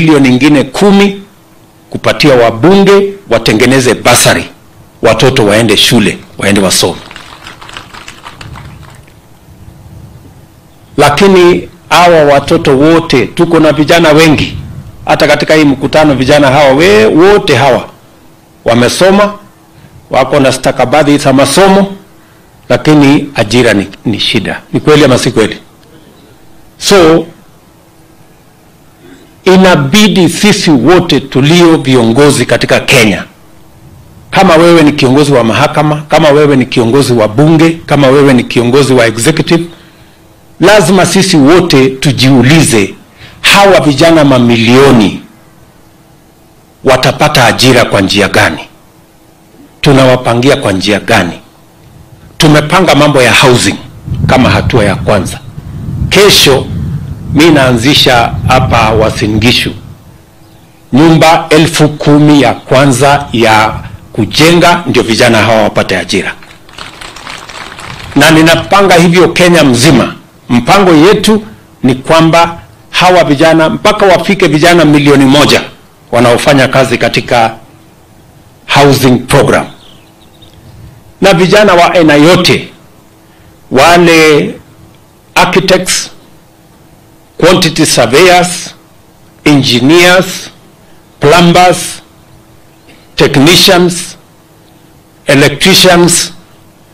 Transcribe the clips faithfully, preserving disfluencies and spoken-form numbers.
bilioni ingine kumi kupatia wabunge watengeneze basari, watoto waende shule, waende wasome. Lakini hawa watoto wote, tuko na vijana wengi, hata katika hii mkutano vijana hawa we, wote hawa wamesoma, wako na stakabadhi za masomo, lakini ajira ni, ni shida. Ni kweli ama si kweli? So inabidi sisi wote tulio viongozi katika Kenya, kama wewe ni kiongozi wa mahakama, kama wewe ni kiongozi wa bunge, kama wewe ni kiongozi wa executive, lazima sisi wote tujiulize, hawa vijana mamilioni watapata ajira kwa njia gani? Tunawapangia kwa njia gani? Tumepanga mambo ya housing kama hatua ya kwanza. Kesho mimi naanzisha hapa Uasin Gishu nyumba elfu kumi ya kwanza ya kujenga, ndio vijana hawa wapate ajira. Na ninapanga hivyo Kenya mzima. Mpango yetu ni kwamba hawa vijana mpaka wafike vijana milioni moja wanaofanya kazi katika housing program. Na vijana wa aina yote, wale architects, quantity surveyors, engineers, plumbers, technicians, electricians,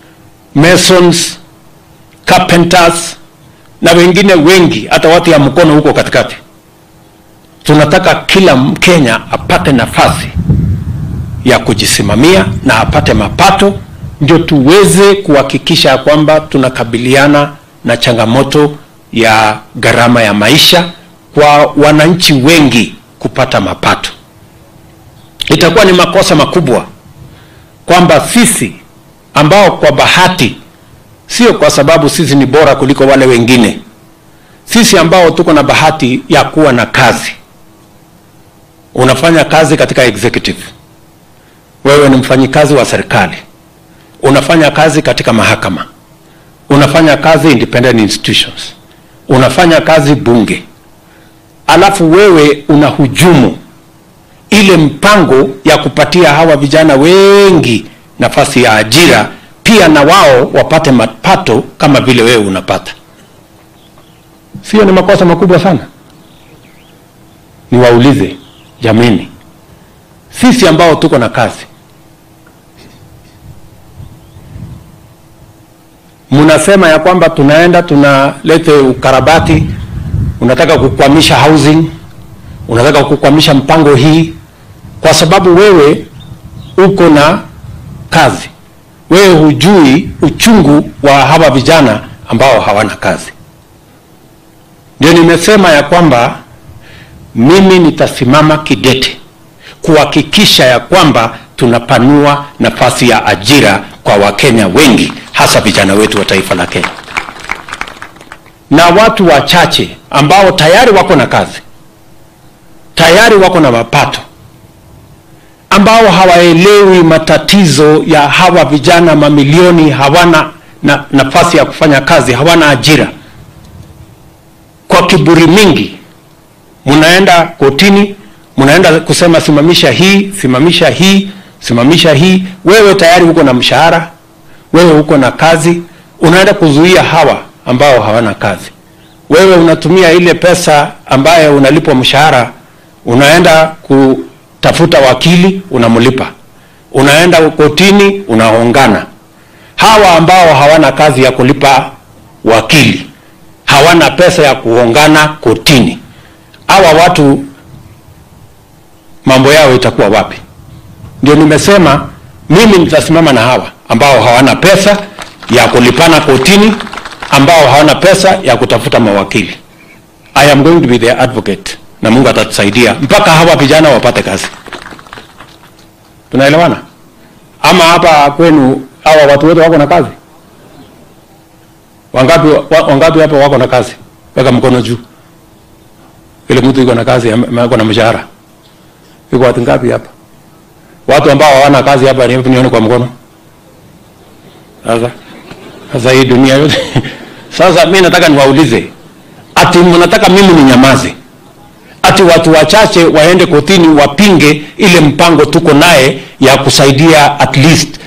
masons, carpenters, na wengine wengi, hata watu ya mkono huko katikati. Tunataka kila Mkenya apate nafasi ya kujisimamia na apate mapato, ndio tuweze kuhakikisha kwamba tunakabiliana na changamoto ya gharama ya maisha kwa wananchi wengi kupata mapato. Itakuwa ni makosa makubwa kwamba sisi ambao kwa bahati, sio kwa sababu sisi ni bora kuliko wale wengine, sisi ambao tuko na bahati ya kuwa na kazi. Unafanya kazi katika executive, wewe ni mfanyikazi wa serikali, unafanya kazi katika mahakama, unafanya kazi independent institutions, unafanya kazi bunge, alafu wewe unahujumu ile mpango ya kupatia hawa vijana wengi nafasi ya ajira, pia na wao wapate mapato kama vile wewe unapata. Sio ni makosa makubwa sana? Niwaulize jameni, sisi ambao tuko na kazi, mnasema ya kwamba tunaenda tunalete ukarabati, unataka kukwamisha housing, unataka kukwamisha mpango hii kwa sababu wewe uko na kazi. Wewe hujui uchungu wa hawa vijana ambao hawana kazi. Ndio nimesema ya kwamba mimi nitasimama kidete kuhakikisha ya kwamba tunapanua nafasi ya ajira kwa Wakenya wengi, hasa vijana wetu wa taifa la Kenya. Na watu wachache ambao tayari wako na kazi, tayari wako na mapato, ambao hawaelewi matatizo ya hawa vijana mamilioni hawana na nafasi ya kufanya kazi, hawana ajira. Kwa kiburi mingi mnaenda kotini, mnaenda kusema simamisha hii, simamisha hii, simamisha hii. Wewe tayari uko na mshahara, wewe uko na kazi, unaenda kuzuia hawa ambao hawana kazi. Wewe unatumia ile pesa ambayo unalipwa mshahara, unaenda kutafuta wakili, unamlipa. Unaenda kotini, unaongana. Hawa ambao hawana kazi ya kulipa wakili, hawana pesa ya kuongana kotini, hawa watu mambo yao itakuwa wapi? Ndio nimesema mimi nitasimama na hawa ambao hawana pesa ya kulipana kotini, ambao hawana pesa ya kutafuta mawakili. I am going to be their advocate, na Mungu atatusaidia mpaka hawa vijana wapate kazi. Tunaelewana? Ama hapa kwenu hawa watu wote wako na kazi? Wangapi wangapi hapa wako na kazi? Weka mkono juu. Ile mtu yuko na kazi, yuko na mshahara. Yuko watu ngapi hapa? Watu ambao hawana kazi hapa ni nione kwa mkono. Sasa sasa hii dunia yote. Sasa mimi nataka niwaulize, ati mnataka mimi ninyamaze? ati watu wachache waende kotini wapinge ile mpango tuko naye ya kusaidia at least